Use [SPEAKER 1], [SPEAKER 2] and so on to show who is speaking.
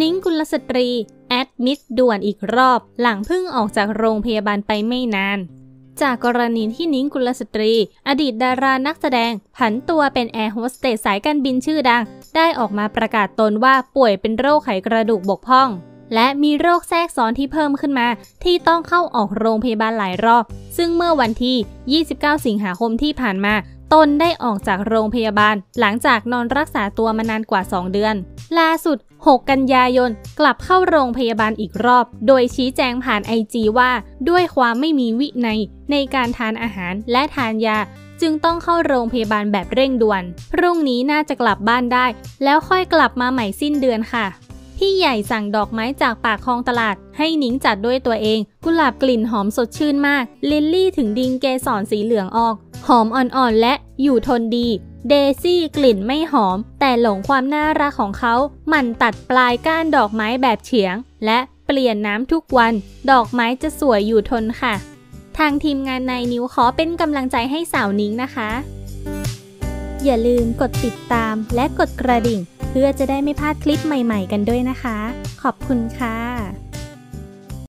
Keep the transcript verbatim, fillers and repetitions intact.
[SPEAKER 1] นิ้งกุลสตรีแอดมิดด่วนอีกรอบหลังเพิ่งออกจากโรงพยาบาลไปไม่นานจากกรณีที่นิ้งกุลสตรีอดีตดารานักแสดงผันตัวเป็นแอร์โฮสเตสสายการบินชื่อดังได้ออกมาประกาศตนว่าป่วยเป็นโรคไขกระดูกบกพร่องและมีโรคแทรกซ้อนที่เพิ่มขึ้นมาที่ต้องเข้าออกโรงพยาบาลหลายรอบซึ่งเมื่อวันที่ยี่สิบเก้าสิงหาคมที่ผ่านมาตนได้ออกจากโรงพยาบาลหลังจากนอนรักษาตัวมานานกว่าสองเดือนล่าสุดหกกันยายนกลับเข้าโรงพยาบาลอีกรอบโดยชี้แจงผ่าน ไอ จี ว่าด้วยความไม่มีวินัยในการทานอาหารและทานยาจึงต้องเข้าโรงพยาบาลแบบเร่งด่วนพรุ่งนี้น่าจะกลับบ้านได้แล้วค่อยกลับมาใหม่สิ้นเดือนค่ะพี่ใหญ่สั่งดอกไม้จากปากคลองตลาดให้นิ้งจัดด้วยตัวเองกุหลาบกลิ่นหอมสดชื่นมากลิลลี่ถึงดิงเกสรสีเหลืองออกหอมอ่อนๆและอยู่ทนดีเดซี่กลิ่นไม่หอมแต่หลงความน่ารักของเขาหมั่นตัดปลายก้านดอกไม้แบบเฉียงและเปลี่ยนน้ำทุกวันดอกไม้จะสวยอยู่ทนค่ะทางทีมงานในนิวขอเป็นกำลังใจให้สาวนิ้งนะคะอย่าลืมกดติดตามและกดกระดิ่งเพื่อจะได้ไม่พลาดคลิปใหม่ๆกันด้วยนะคะขอบคุณค่ะ